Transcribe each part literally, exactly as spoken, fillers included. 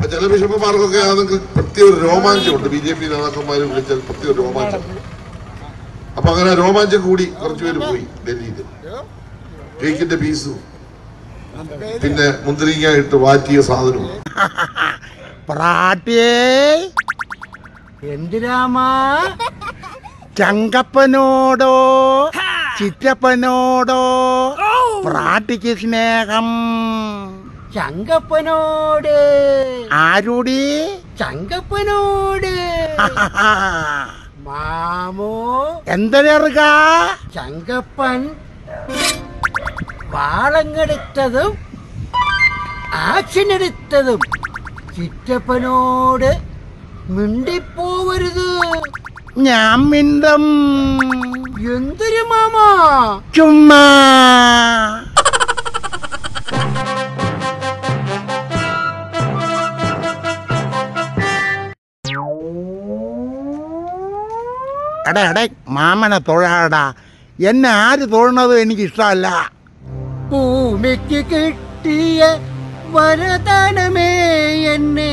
ചില ബിഷപ്പുമാർക്കൊക്കെ അതൊക്കെ പ്രത്യേക രോമാഞ്ചമുണ്ട്. ബി ജെ പി നേതാക്കന്മാർ വിളിച്ചാൽ പ്രത്യേക രോമാഞ്ചം. അപ്പൊ അങ്ങനെ രോമാഞ്ചം കൂടി കുറച്ചുപേര് പോയി ഡൽഹിയിൽ. കേക്കിന്റെ പീസും പിന്നെ മുന്തിരിങ്ങ ഇട്ട് വാറ്റിയ സാധനവും. എന്തിനാമാ ചങ്കപ്പനോടോ ചിറ്റപ്പനോടോ പ്രാട്ടിക്ക് സ്നേഹം? ചങ്കപ്പനോട്. ആരോടി? ചങ്കപ്പനോട്. മാമോ എന്തരറുക? ചങ്കപ്പൻ വാളങ്ങെടുത്തതും ആക്ഷൻ എടുത്തതും ചിറ്റപ്പനോട് മിണ്ടിപ്പോവരുത്. ഞാൻ മിണ്ടും. എന്തൊരു മാമാ? ചുമ്മാ. എടേ എടേ മാമനെ തൊഴാടാ. എന്നെ ആര് തൊഴണത് എനിക്ക് ഇഷ്ടമല്ല. ഭൂമിക്ക് കിട്ടിയ വരദാനമേ എന്നെ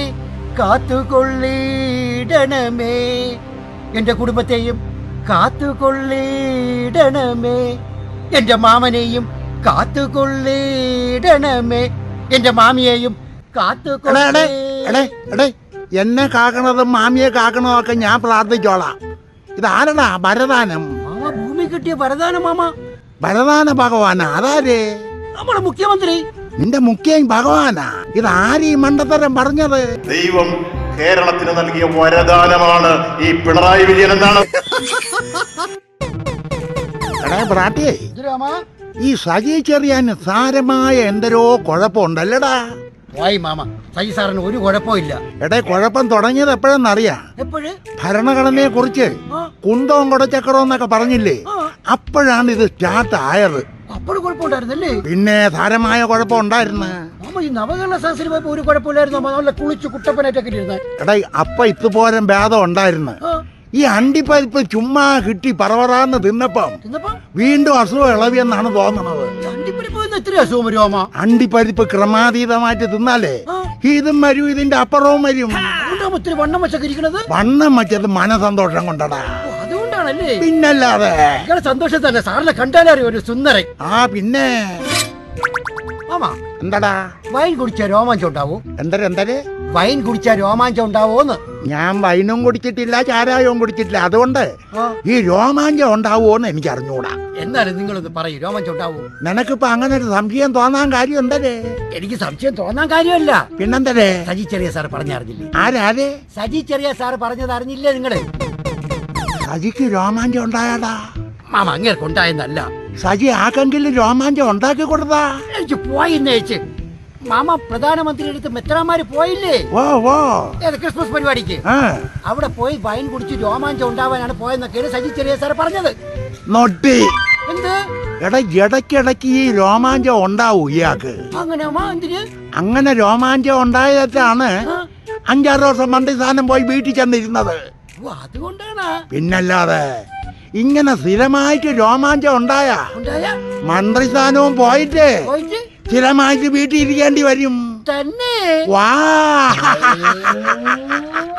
കാത്തുകൊള്ളിടണമേ. എന്റെ കുടുംബത്തെയും കാത്തുകൊള്ളിടണമേ. എന്റെ മാമനെയും കാത്തുകൊള്ളിടണമേ. എന്റെ മാമിയെയും കാത്തുകൊള്ളേ. എന്നെ കാക്കണതും മാമിയെ കാക്കണതും ഒക്കെ ഞാൻ പ്രാർത്ഥിച്ചോളാം. ഇതാരടാ വരദാനം? ഭൂമി കിട്ടിയ വരദാനം മാമ. വരദാന ഭഗവാനാ? അതാരേ? നമ്മുടെ മുഖ്യമന്ത്രി. നിന്റെ മുഖ്യ ഭഗവാനാ? ഇതാരീ മണ്ടത്തരം പറഞ്ഞത്? ദൈവം കേരളത്തിന് നൽകിയ വരദാനമാണ് ഈ പിണറായി വിജയൻ എന്നാണ്. ഈ സജി ചെറിയാന് സാരമായ എന്തരോ കുഴപ്പമുണ്ടല്ലടാ. വായി മാമ, സജി സാറിന് ഒരു കുഴപ്പമില്ല. എടേ കുഴപ്പം തുടങ്ങിയത് എപ്പോഴെന്നറിയാ? ഭരണഘടനയെ കുറിച്ച് കുന്തവും കൊടച്ചക്രവും എന്നൊക്കെ പറഞ്ഞില്ലേ, അപ്പോഴാണ് ഇത് സ്റ്റാർട്ട് ആയത്. അപ്പോഴും കുഴപ്പമുണ്ടായിരുന്നല്ലേ? പിന്നെ സാരമായ കുഴപ്പം ഉണ്ടായിരുന്നു. ഈ നവകേരള സദസ്സിന് പോയപ്പോ ഒരു കുഴപ്പമില്ലായിരുന്നു. നല്ല കുളിച്ചു കുട്ടപ്പനായിട്ടൊക്കെ ഇരുന്ന്. എടാ അപ്പൊ ഇതുപോലെ ഭേദം ഉണ്ടായിരുന്നു. ഈ അണ്ടിപ്പരിപ്പ് ചുമ്മാ കിട്ടി പറവറാന്ന് തിന്നപ്പം വീണ്ടും അസുഖം ഇളവിയെന്നാണ് തോന്നുന്നത്. അണ്ടിപ്പരിപ്പ് ക്രമാതീതമായിട്ട് തിന്നാലേ ഇതും വരും, ഇതിന്റെ അപ്പുറവും വരും. വണ്ണം വെച്ചത് മനസന്തോഷം കൊണ്ടടാ. പിന്നല്ലാതെ സന്തോഷം തന്നെ. സാറിനെ കണ്ടാലറിയോ ഒരു സുന്ദരൻ. ആ പിന്നെ എന്താടാ വൈൻ കുടിച്ച രോമാഞ്ചം ഉണ്ടാവോ? എന്തര എന്തര് വൈൻ കുടിച്ച രോമാഞ്ചം ഉണ്ടാവോന്ന്? ഞാൻ വൈനും കുടിച്ചിട്ടില്ല, ചാരായവും കുടിച്ചിട്ടില്ല. അതുകൊണ്ട് ഈ രോമാഞ്ചം ഉണ്ടാവോന്ന് എനിക്ക് അറിഞ്ഞൂടാ. എന്നാലും നിങ്ങളൊന്ന് പറയൂ, രോമാഞ്ചം ഉണ്ടാവോ? നിനക്കിപ്പോ അങ്ങനെ ഒരു സംശയം തോന്നാൻ കാര്യം എന്തരേ? എനിക്ക് സംശയം തോന്നാൻ കാര്യമല്ല. പിന്നെന്തരേ? സജി ചെറിയ സാർ പറഞ്ഞറിഞ്ഞില്ലേ? ആരാതെ? സജി ചെറിയ സാർ പറഞ്ഞത് അറിഞ്ഞില്ലേ നിങ്ങള്? സജിക്ക് രോമാഞ്ചം ഉണ്ടായാടാ. മാമ അങ്ങേർക്ക് ഉണ്ടായെന്നല്ല, സജി ആക്കെങ്കിലും രോമാഞ്ചം ഉണ്ടാക്കി കൊടുത്താ. എനിക്ക് പോയിന്നേച്ച് മാമ പ്രധാനമന്ത്രി അടുത്ത് മെത്രാമാര് പോയില്ലേ ക്രിസ്മസ് പരിപാടിക്ക്? അവിടെ പോയി വൈൻ കുടിച്ച് രോമാഞ്ചം ഉണ്ടാവാനാണ് പോയെന്നൊക്കെയാണ് സജി ചെറിയ സാർ പറഞ്ഞത്. നൊട്ടി എന്ത്? എടാ ഇടയ്ക്കിടയ്ക്ക് ഈ രോമാഞ്ചം ഉണ്ടാവൂ ഇയാൾക്ക്. അങ്ങനെ അങ്ങനെ രോമാഞ്ചം ഉണ്ടായിട്ടാണ് അഞ്ചാറ് ദിവസം മണ്ടി സാധനം പോയി വീട്ടിൽ ചെന്നിരുന്നത്. അതുകൊണ്ടാണ്. പിന്നല്ലാതെ ഇങ്ങനെ സ്ഥിരമായിട്ട് രോമാഞ്ചം ഉണ്ടായ മന്ത്രി സ്ഥാനവും പോയിട്ട് സ്ഥിരമായിട്ട് വീട്ടിൽ ഇരിക്കേണ്ടി വരും തന്നെ. വാ